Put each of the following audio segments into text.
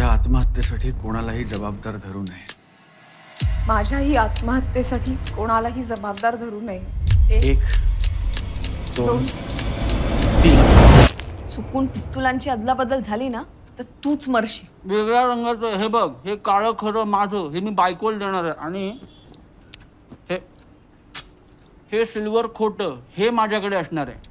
माझ्या आत्महत्येसाठी कोणालाही जबाबदार धरू नये. माझ्याही आत्महत्येसाठी कोणालाही जबाबदार धरू नये. 1 2 3. चुकून पिस्तुलांची अदलाबदल झाली ना तर तूच मरशी. वेगळ्या रंगाचं हे बघ, हे काळं खरं माझं, हे मी बायकोला देणार आहे. आणि हे सिल्वर खोटं, हे माझ्याकडे असणार आहे.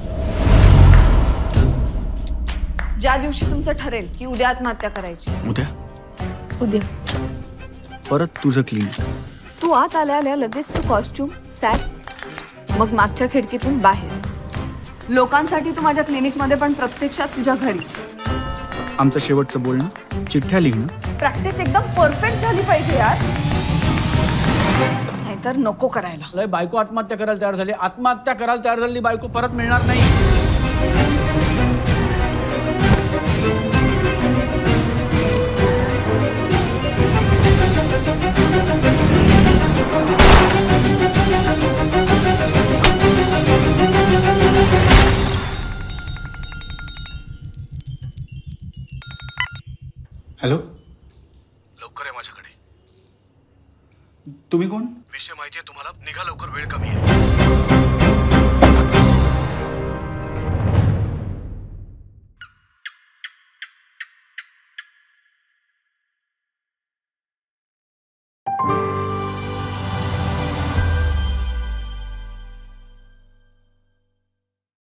ज्या दिवशी तुमचं ठरेल की उद्या आत्महत्या करायची. उद्या परत तुझं क्लीन. तू आत आल्या लगेच तू कॉस्ट्युम सॅट, मग मागच्या खिडकीतून बाहेर. लोकांसाठी तू माझ्या क्लिनिकमध्ये पण प्रत्यक्षात तुझ्या घरी. आमचं शेवटचं बोलणं, चिठ्ठ्या लिहिणं. प्रॅक्टिस एकदम परफेक्ट झाली पाहिजे यार, नाहीतर नको करायला. लय बायको आत्महत्या करायला तयार झाली. आत्महत्या करायला तयार झाली बायको परत मिळणार नाही. हॅलो, लवकर आहे माझ्याकडे. तुम्ही कोण? विषय माहितीये तुम्हाला, निघा लवकर, वेळ कमी आहे.